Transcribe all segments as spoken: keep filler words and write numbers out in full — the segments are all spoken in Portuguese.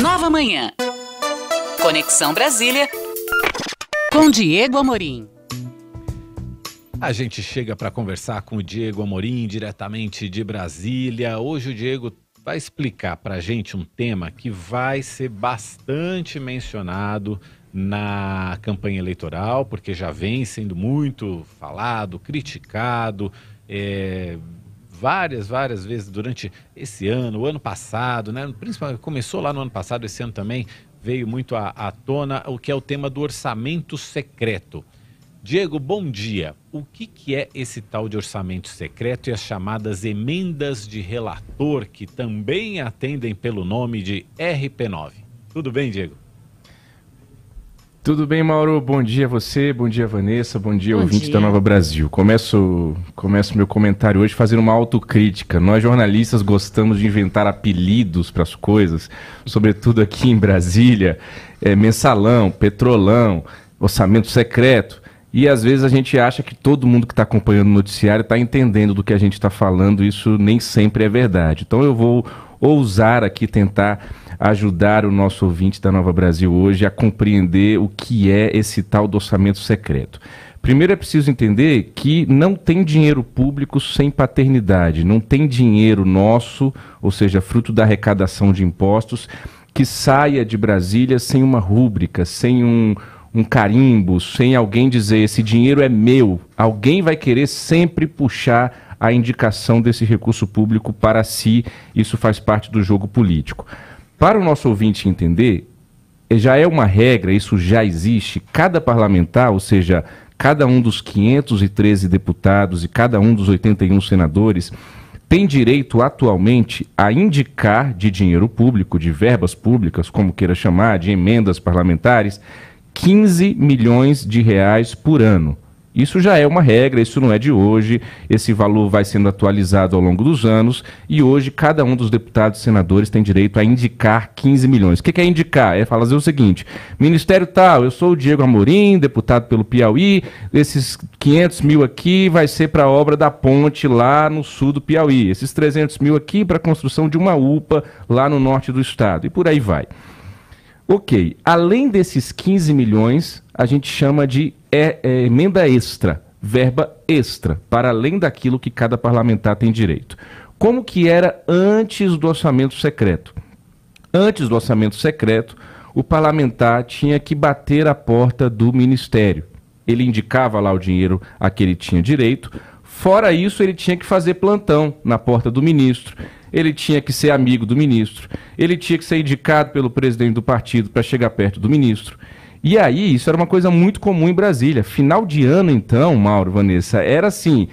Nova Manhã. Conexão Brasília com Diego Amorim. A gente chega para conversar com o Diego Amorim, diretamente de Brasília. Hoje o Diego vai explicar para a gente um tema que vai ser bastante mencionado na campanha eleitoral, porque já vem sendo muito falado, criticado, é, várias, várias vezes durante esse ano, o ano passado, né? Principalmente começou lá no ano passado, esse ano também veio muito à, à tona o que é o tema do orçamento secreto. Diego, bom dia. O que, que é esse tal de orçamento secreto e as chamadas emendas de relator, que também atendem pelo nome de R P nove? Tudo bem, Diego? Tudo bem, Mauro? Bom dia a você, bom dia, Vanessa, bom dia, bom ouvinte dia. da Nova Brasil. Começo, começo meu comentário hoje fazendo uma autocrítica. Nós, jornalistas, gostamos de inventar apelidos para as coisas, sobretudo aqui em Brasília, é, mensalão, petrolão, orçamento secreto. E às vezes a gente acha que todo mundo que está acompanhando o noticiário está entendendo do que a gente está falando, isso nem sempre é verdade. Então eu vou ousar aqui tentar ajudar o nosso ouvinte da Nova Brasil hoje a compreender o que é esse tal do orçamento secreto. Primeiro é preciso entender que não tem dinheiro público sem paternidade, não tem dinheiro nosso, ou seja, fruto da arrecadação de impostos, que saia de Brasília sem uma rúbrica, sem um... um carimbo, sem alguém dizer esse dinheiro é meu. Alguém vai querer sempre puxar a indicação desse recurso público para si. Isso faz parte do jogo político. Para o nosso ouvinte entender, já é uma regra, isso já existe. Cada parlamentar, ou seja, cada um dos quinhentos e treze deputados e cada um dos oitenta e um senadores, tem direito atualmente a indicar de dinheiro público, de verbas públicas, como queira chamar, de emendas parlamentares, quinze milhões de reais por ano. Isso já é uma regra, isso não é de hoje, esse valor vai sendo atualizado ao longo dos anos e hoje cada um dos deputados e senadores tem direito a indicar quinze milhões. O que é indicar? É fazer o seguinte: Ministério tal, eu sou o Diego Amorim, deputado pelo Piauí, esses quinhentos mil aqui vai ser para a obra da ponte lá no sul do Piauí, esses trezentos mil aqui para a construção de uma U P A lá no norte do estado e por aí vai. Ok, além desses quinze milhões, a gente chama de é, é, emenda extra, verba extra, para além daquilo que cada parlamentar tem direito. Como que era antes do orçamento secreto? Antes do orçamento secreto, o parlamentar tinha que bater a porta do ministério. Ele indicava lá o dinheiro a que ele tinha direito. Fora isso, ele tinha que fazer plantão na porta do ministro. Ele tinha que ser amigo do ministro, ele tinha que ser indicado pelo presidente do partido para chegar perto do ministro. E aí, isso era uma coisa muito comum em Brasília. Final de ano, então, Mauro, Vanessa, era assim,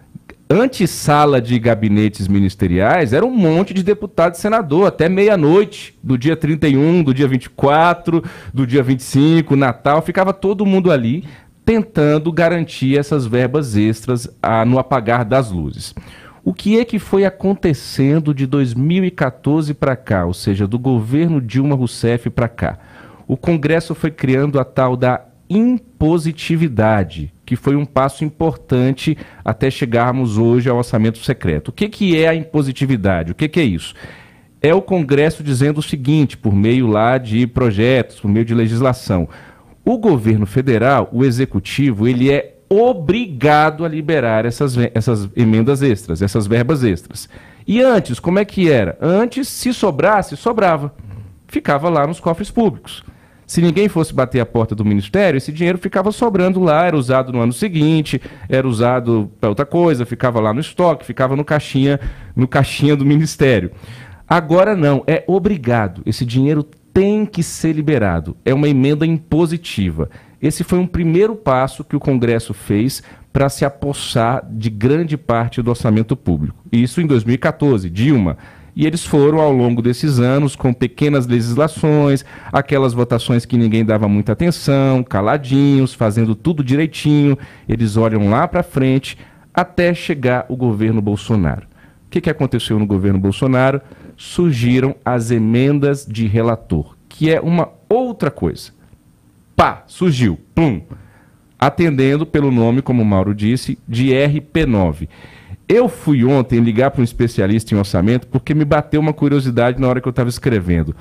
antessala de gabinetes ministeriais, era um monte de deputado e senador, até meia-noite, do dia trinta e um, do dia vinte e quatro, do dia vinte e cinco, Natal, ficava todo mundo ali tentando garantir essas verbas extras ah, no apagar das luzes. O que é que foi acontecendo de dois mil e quatorze para cá, ou seja, do governo Dilma Rousseff para cá? O Congresso foi criando a tal da impositividade, que foi um passo importante até chegarmos hoje ao orçamento secreto. O que, que é a impositividade? O que, que é isso? É o Congresso dizendo o seguinte, por meio lá de projetos, por meio de legislação. O governo federal, o executivo, ele é obrigado a liberar essas, essas emendas extras, essas verbas extras. E antes, como é que era? Antes, se sobrasse, sobrava. Ficava lá nos cofres públicos. Se ninguém fosse bater a porta do ministério, esse dinheiro ficava sobrando lá, era usado no ano seguinte, era usado para outra coisa, ficava lá no estoque, ficava no caixinha, no caixinha do ministério. Agora não, é obrigado. Esse dinheiro tem que ser liberado. É uma emenda impositiva. Esse foi um primeiro passo que o Congresso fez para se apossar de grande parte do orçamento público. Isso em dois mil e quatorze, Dilma. E eles foram, ao longo desses anos, com pequenas legislações, aquelas votações que ninguém dava muita atenção, caladinhos, fazendo tudo direitinho. Eles olham lá para frente até chegar o governo Bolsonaro. O que, que aconteceu no governo Bolsonaro? Surgiram as emendas de relator, que é uma outra coisa. Pá, surgiu, pum, atendendo pelo nome, como o Mauro disse, de R P nove. Eu fui ontem ligar para um especialista em orçamento porque me bateu uma curiosidade na hora que eu estava escrevendo.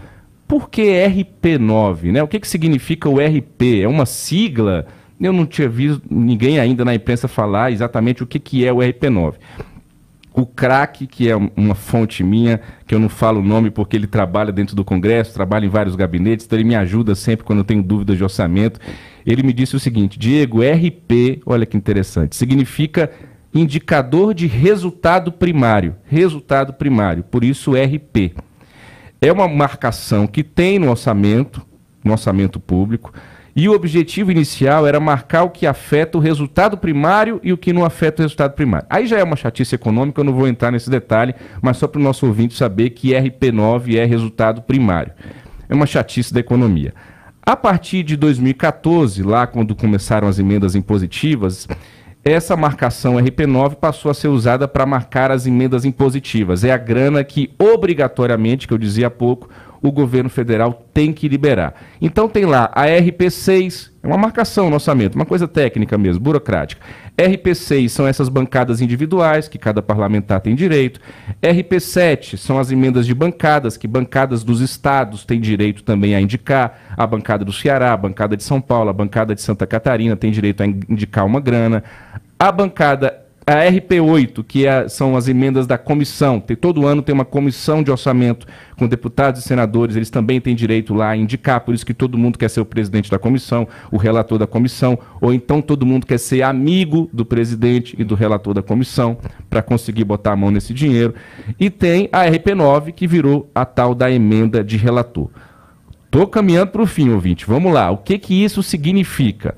Por que R P nove? Né? O que, que significa o R P? É uma sigla? Eu não tinha visto ninguém ainda na imprensa falar exatamente o que, que é o R P nove. O craque, que é uma fonte minha, que eu não falo o nome porque ele trabalha dentro do Congresso, trabalha em vários gabinetes, então ele me ajuda sempre quando eu tenho dúvidas de orçamento. Ele me disse o seguinte: Diego, R P, olha que interessante, significa indicador de resultado primário. Resultado primário, por isso R P. É uma marcação que tem no orçamento, no orçamento público, e o objetivo inicial era marcar o que afeta o resultado primário e o que não afeta o resultado primário. Aí já é uma chatice econômica, eu não vou entrar nesse detalhe, mas só para o nosso ouvinte saber que R P nove é resultado primário. É uma chatice da economia. A partir de dois mil e quatorze, lá quando começaram as emendas impositivas, essa marcação R P nove passou a ser usada para marcar as emendas impositivas. É a grana que, obrigatoriamente, que eu dizia há pouco, o governo federal tem que liberar. Então tem lá a R P seis, é uma marcação no orçamento, uma coisa técnica mesmo, burocrática. R P seis são essas bancadas individuais, que cada parlamentar tem direito. R P sete são as emendas de bancadas, que bancadas dos estados têm direito também a indicar. A bancada do Ceará, a bancada de São Paulo, a bancada de Santa Catarina tem direito a indicar uma grana. A bancada, a R P oito, que é, são as emendas da comissão, tem, todo ano tem uma comissão de orçamento com deputados e senadores, eles também têm direito lá a indicar, por isso que todo mundo quer ser o presidente da comissão, o relator da comissão, ou então todo mundo quer ser amigo do presidente e do relator da comissão, para conseguir botar a mão nesse dinheiro. E tem a R P nove, que virou a tal da emenda de relator. Estou caminhando para o fim, ouvinte, vamos lá. O que, que isso significa?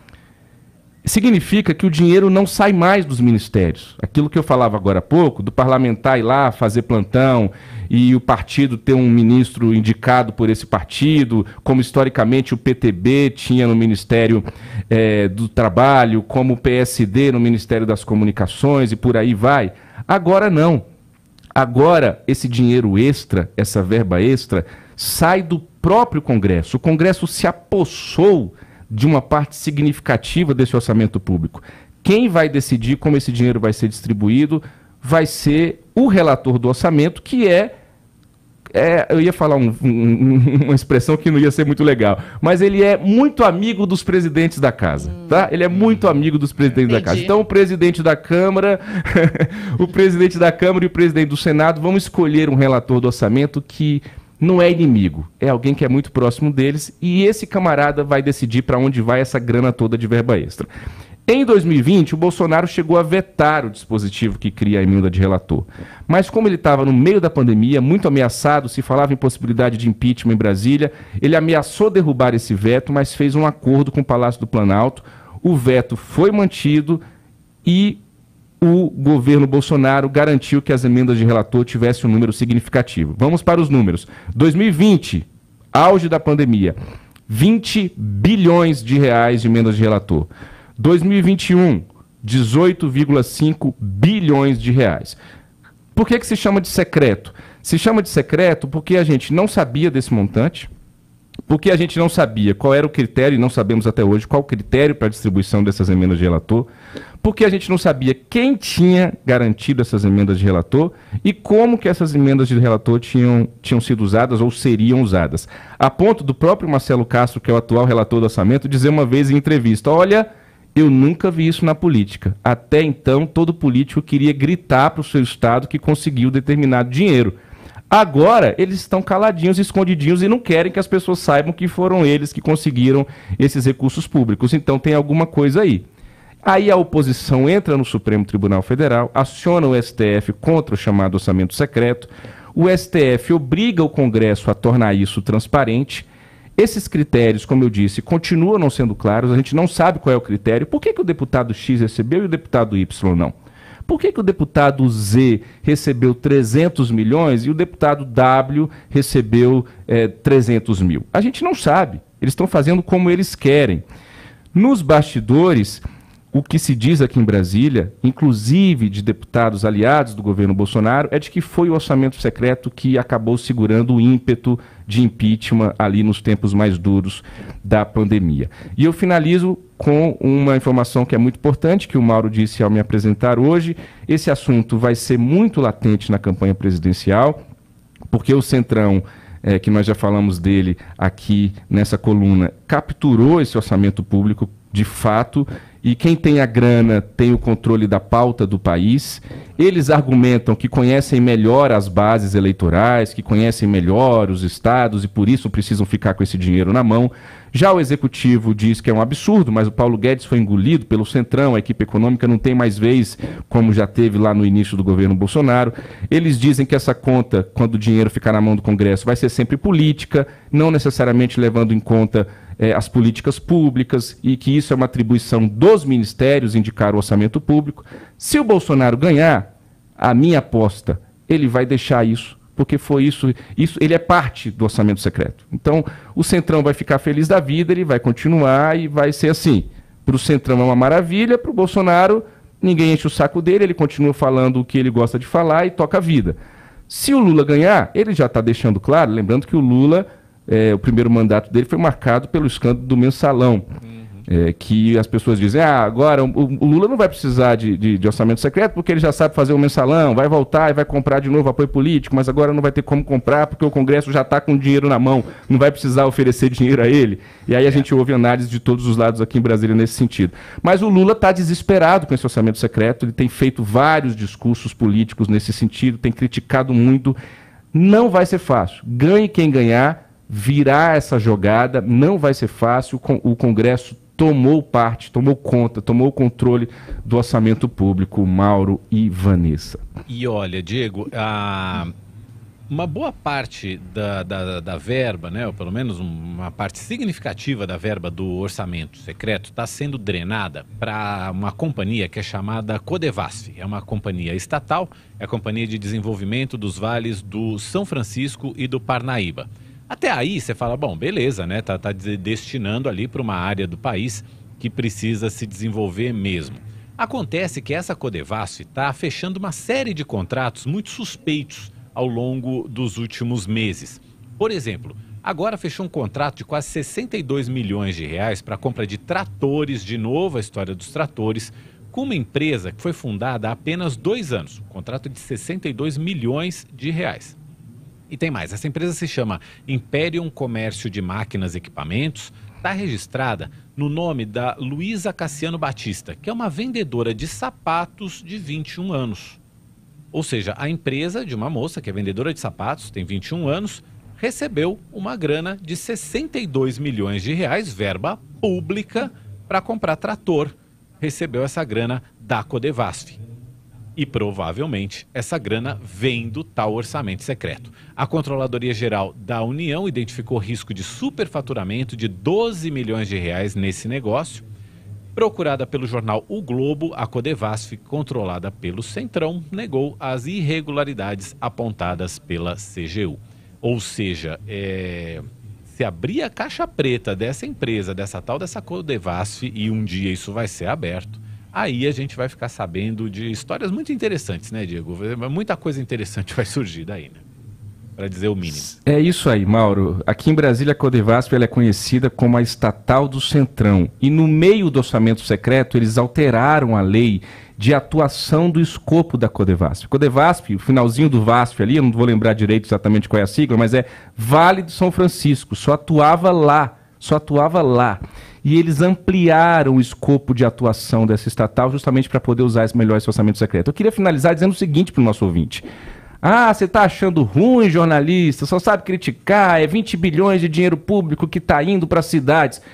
Significa que o dinheiro não sai mais dos ministérios. Aquilo que eu falava agora há pouco, do parlamentar ir lá fazer plantão e o partido ter um ministro indicado por esse partido, como historicamente o P T B tinha no Ministério é, do Trabalho, como o P S D no Ministério das Comunicações e por aí vai. Agora não. Agora esse dinheiro extra, essa verba extra, sai do próprio Congresso. O Congresso se apossou de uma parte significativa desse orçamento público. Quem vai decidir como esse dinheiro vai ser distribuído vai ser o relator do orçamento, que é, é eu ia falar um, um, uma expressão que não ia ser muito legal, mas ele é muito amigo dos presidentes da casa, tá? Ele é muito amigo dos presidentes Entendi. da casa. Então o presidente da Câmara, o presidente da Câmara e o presidente do Senado vão escolher um relator do orçamento que não é inimigo, é alguém que é muito próximo deles, e esse camarada vai decidir para onde vai essa grana toda de verba extra. Em dois mil e vinte, o Bolsonaro chegou a vetar o dispositivo que cria a emenda de relator. Mas como ele estava no meio da pandemia, muito ameaçado, se falava em possibilidade de impeachment em Brasília, ele ameaçou derrubar esse veto, mas fez um acordo com o Palácio do Planalto. O veto foi mantido e o governo Bolsonaro garantiu que as emendas de relator tivessem um número significativo. Vamos para os números. dois mil e vinte, auge da pandemia, vinte bilhões de reais de emendas de relator. dois mil e vinte e um, dezoito vírgula cinco bilhões de reais. Por que que se chama de secreto? Se chama de secreto porque a gente não sabia desse montante, porque a gente não sabia qual era o critério, e não sabemos até hoje qual o critério para a distribuição dessas emendas de relator, porque a gente não sabia quem tinha garantido essas emendas de relator e como que essas emendas de relator tinham, tinham sido usadas ou seriam usadas. A ponto do próprio Marcelo Castro, que é o atual relator do orçamento, dizer uma vez em entrevista: olha, eu nunca vi isso na política. Até então, todo político queria gritar para o seu estado que conseguiu determinado dinheiro. Agora, eles estão caladinhos, escondidinhos e não querem que as pessoas saibam que foram eles que conseguiram esses recursos públicos. Então, tem alguma coisa aí. Aí a oposição entra no Supremo Tribunal Federal, aciona o S T F contra o chamado orçamento secreto. O S T F obriga o Congresso a tornar isso transparente. Esses critérios, como eu disse, continuam não sendo claros. A gente não sabe qual é o critério. Por que que o deputado X recebeu e o deputado Y não? Por que que o deputado Z recebeu trezentos milhões e o deputado W recebeu é, trezentos mil? A gente não sabe. Eles estão fazendo como eles querem. Nos bastidores, o que se diz aqui em Brasília, inclusive de deputados aliados do governo Bolsonaro, é de que foi o orçamento secreto que acabou segurando o ímpeto de impeachment ali nos tempos mais duros da pandemia. E eu finalizo com uma informação que é muito importante, que o Mauro disse ao me apresentar hoje. Esse assunto vai ser muito latente na campanha presidencial, porque o Centrão é, que nós já falamos dele aqui nessa coluna, capturou esse orçamento público de fato, e quem tem a grana tem o controle da pauta do país. Eles argumentam que conhecem melhor as bases eleitorais, que conhecem melhor os estados e por isso precisam ficar com esse dinheiro na mão. Já o executivo diz que é um absurdo, mas o Paulo Guedes foi engolido pelo Centrão, a equipe econômica não tem mais vez, como já teve lá no início do governo Bolsonaro. Eles dizem que essa conta, quando o dinheiro ficar na mão do Congresso, vai ser sempre política, não necessariamente levando em conta eh, as políticas públicas, e que isso é uma atribuição dos ministérios indicar o orçamento público. Se o Bolsonaro ganhar, a minha aposta, ele vai deixar isso, porque foi isso, isso, ele é parte do orçamento secreto. Então, o Centrão vai ficar feliz da vida, ele vai continuar e vai ser assim. Para o Centrão é uma maravilha, para o Bolsonaro, ninguém enche o saco dele, ele continua falando o que ele gosta de falar e toca a vida. Se o Lula ganhar, ele já está deixando claro, lembrando que o Lula, é, o primeiro mandato dele foi marcado pelo escândalo do mensalão. É, que as pessoas dizem, ah, agora o, o Lula não vai precisar de, de, de orçamento secreto porque ele já sabe fazer o mensalão, vai voltar e vai comprar de novo apoio político, mas agora não vai ter como comprar porque o Congresso já está com dinheiro na mão, não vai precisar oferecer dinheiro a ele. E aí a gente ouve análise de todos os lados aqui em Brasília nesse sentido. Mas o Lula está desesperado com esse orçamento secreto, ele tem feito vários discursos políticos nesse sentido, tem criticado muito. Não vai ser fácil. Ganhe quem ganhar, virar essa jogada, não vai ser fácil. O Congresso tomou parte, tomou conta, tomou o controle do orçamento público, Mauro e Vanessa. E olha, Diego, a... uma boa parte da, da, da verba, né, ou pelo menos uma parte significativa da verba do orçamento secreto está sendo drenada para uma companhia que é chamada Codevasf. É uma companhia estatal, é a Companhia de Desenvolvimento dos Vales do São Francisco e do Parnaíba. Até aí você fala, bom, beleza, né? Tá, tá destinando ali para uma área do país que precisa se desenvolver mesmo. Acontece que essa Codevasf está fechando uma série de contratos muito suspeitos ao longo dos últimos meses. Por exemplo, agora fechou um contrato de quase sessenta e dois milhões de reais para a compra de tratores, de novo a história dos tratores, com uma empresa que foi fundada há apenas dois anos. Um contrato de sessenta e dois milhões de reais. E tem mais, essa empresa se chama Imperium Comércio de Máquinas e Equipamentos, está registrada no nome da Luísa Cassiano Batista, que é uma vendedora de sapatos de vinte e um anos. Ou seja, a empresa de uma moça que é vendedora de sapatos, tem vinte e um anos, recebeu uma grana de sessenta e dois milhões de reais, verba pública, para comprar trator. Recebeu essa grana da Codevasf. E provavelmente essa grana vem do tal orçamento secreto. A Controladoria Geral da União identificou risco de superfaturamento de doze milhões de reais nesse negócio. Procurada pelo jornal O Globo, a Codevasf, controlada pelo Centrão, negou as irregularidades apontadas pela C G U. Ou seja, é... se abrir a caixa preta dessa empresa, dessa tal dessa Codevasf, e um dia isso vai ser aberto, aí a gente vai ficar sabendo de histórias muito interessantes, né, Diego? Muita coisa interessante vai surgir daí, né? Para dizer o mínimo. É isso aí, Mauro. Aqui em Brasília, a Codevasf ela é conhecida como a estatal do Centrão. E no meio do orçamento secreto, eles alteraram a lei de atuação do escopo da Codevasf. Codevasf, o finalzinho do VASF ali, eu não vou lembrar direito exatamente qual é a sigla, mas é Vale do São Francisco. Só atuava lá, só atuava lá. E eles ampliaram o escopo de atuação dessa estatal justamente para poder usar esse melhor esse orçamento secreto. Eu queria finalizar dizendo o seguinte para o nosso ouvinte. Ah, você está achando ruim, jornalista, só sabe criticar, é vinte bilhões de dinheiro público que está indo para as cidades.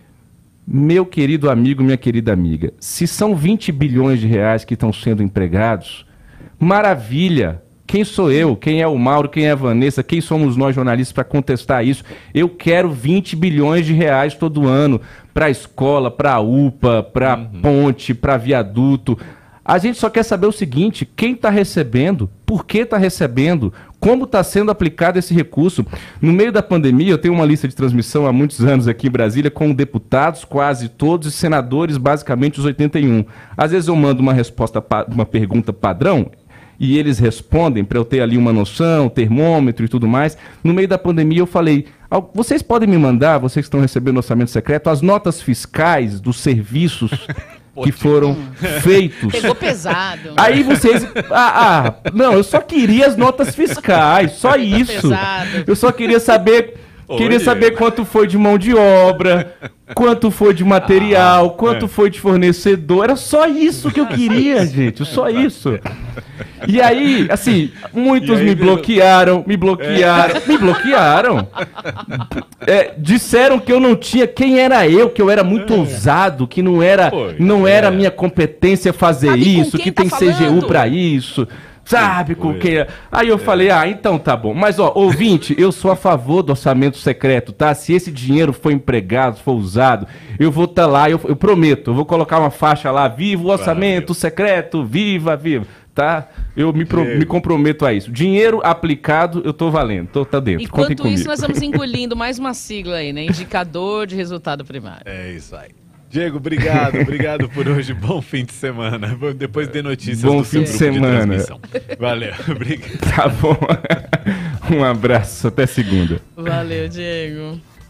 Meu querido amigo, minha querida amiga, se são vinte bilhões de reais que estão sendo empregados, maravilha. Quem sou eu? Quem é o Mauro? Quem é a Vanessa? Quem somos nós jornalistas para contestar isso? Eu quero vinte bilhões de reais todo ano para a escola, para a U P A, para uhum. ponte, para viaduto. A gente só quer saber o seguinte, quem está recebendo, por que está recebendo, como está sendo aplicado esse recurso. No meio da pandemia, eu tenho uma lista de transmissão há muitos anos aqui em Brasília com deputados, quase todos, e senadores, basicamente os oitenta e um. Às vezes eu mando uma resposta, uma pergunta padrão, e eles respondem para eu ter ali uma noção, termômetro e tudo mais. No meio da pandemia eu falei, vocês podem me mandar, vocês que estão recebendo orçamento secreto, as notas fiscais dos serviços que foram feitos. Pegou pesado. Aí vocês... Ah, ah, não, eu só queria as notas fiscais, só isso. Pesado. Eu só queria saber... Ô, Queria Diego. saber quanto foi de mão de obra, quanto foi de material, quanto é. foi de fornecedor. Era só isso que eu queria, gente. Só isso. E aí, assim, muitos E aí me virou- bloquearam, me bloquearam, me bloquearam. É, disseram que eu não tinha, quem era eu, que eu era muito ousado, que não era, Pois não é. era minha competência fazer Sabe com isso, quem que tá tem C G U falando? pra isso. Sabe com Pois quem é? Aí eu falei, ah, então tá bom. Mas, ó, ouvinte, eu sou a favor do orçamento secreto, tá? Se esse dinheiro for empregado, for usado, eu vou estar lá, eu, eu prometo, eu vou colocar uma faixa lá, viva o orçamento secreto, viva, viva, tá? Eu me, pro- Diego. me comprometo a isso. Dinheiro aplicado, eu tô valendo, tô, tá dentro. Contem Enquanto comigo. isso, nós estamos engolindo mais uma sigla aí, né? Indicador de resultado primário. É isso aí. Diego, obrigado, obrigado por hoje. Bom fim de semana. Depois dê notícias Bom do seu fim de grupo semana. transmissão. Valeu, obrigado. Tá bom. Um abraço, até segunda. Valeu, Diego.